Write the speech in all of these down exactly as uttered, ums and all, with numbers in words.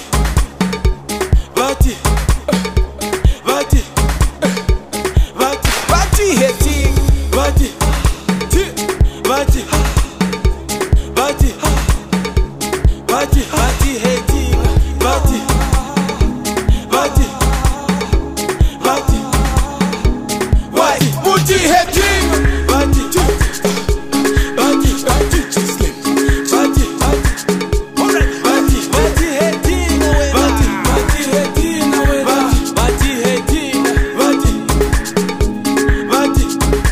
bati, bati, bati, bati hating, bati, bati, bati, bati, bati hating, bati, bati, bati, bati, bati hating, bati, bati, bati, slim, bati, bati, bati, bati hating, bati, bati hating, bati, bati hating, bati, bati.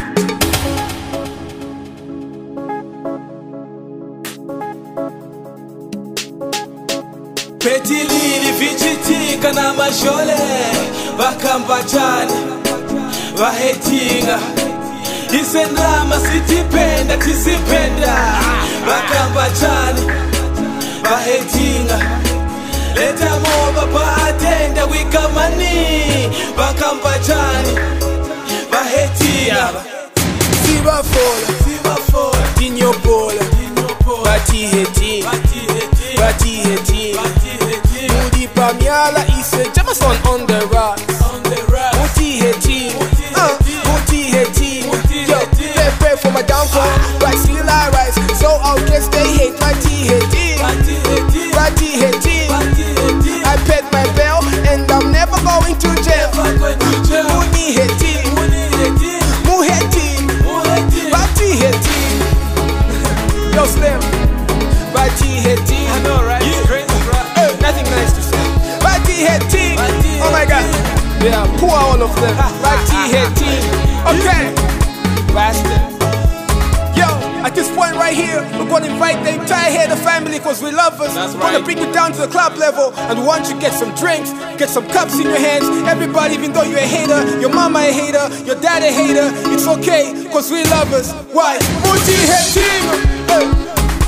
Petilili vichitika na mashole bakambachani vahetinga isendrama sitipenda tisipenda bakambachani vahetinga leta moba paatenda wikamani bakambachani vahetinga sibafola sibafola dinyopola bati hetinga bati hetinga Moody Pamiala ise Jamason on the rocks. Booty heting, uh, booty heting. Yo, they pray for my downfall, but still I rise. So I guess they hate my tea heting, bati heting. I paid my bill and I'm never going to jail. Moody heting, moo heting, bati heting. Yo Slim, bati heting. I know right? Yeah. Nothing nice to say. Bati heting. Oh my God. Yeah, pour all of them. Bati heting. Okay. Bastard. Yo, at this point right here, we're gonna invite the entire Hater family because we love us. We're gonna bring you down to the club level and we want you to get some drinks, get some cups in your hands. Everybody, even though you're a hater, your mama a hater, your dad a hater, it's okay because we love us. Why? Booty heting. Hey.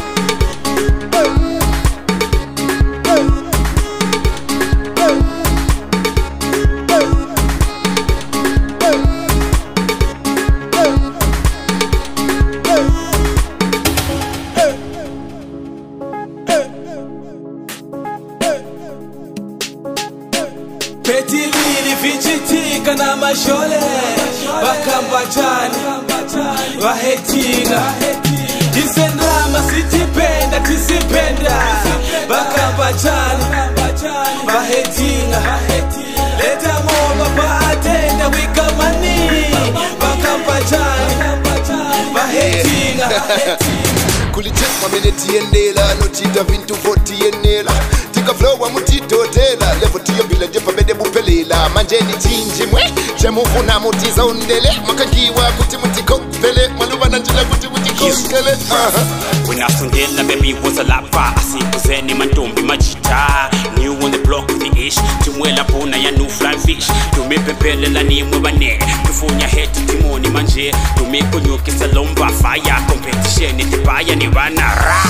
Petilili vichitika na mashole bakambachani vahetinga isendrama sitipenda tisipenda bakambachani vahetinga leta moba paatenda wikamani bakambachani vahetinga kulichekwa menetiendela notita vintu votienela tika flow wa mutito tela levo tiyo bila jepa bede bupelela manjeni chinji mwe chemufuna mutiza undele makangiwa kuti mutikopele maluwa nanjila kuti mutikopele When I sundela baby was a lapa asikuzeni mantombi majita new on the block with the ish tumwela pona ya new fly fish tumepepelela ni mwebane tufunya heti timoni manje tumekunyukisa lomba fire competition itibaya ni wana ra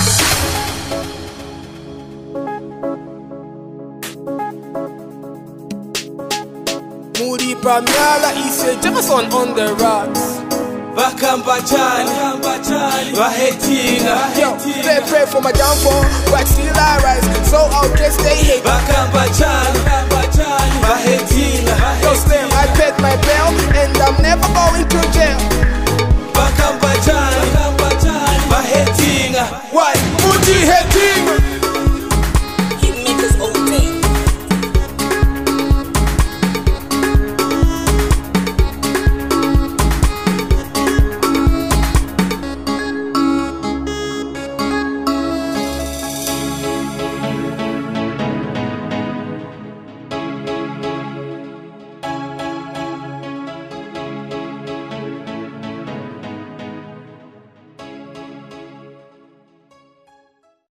Moody Pamiala ise Jamason on the rocks. Bakambachani, vahetinga. Yo, they pray for my downfall, but still I rise. So I guess they hate. Bakambachani, vahetinga. Yo Slim, I paid my bill and I'm never going to jail. Bakambachani, vahetinga. Why? Booty heting.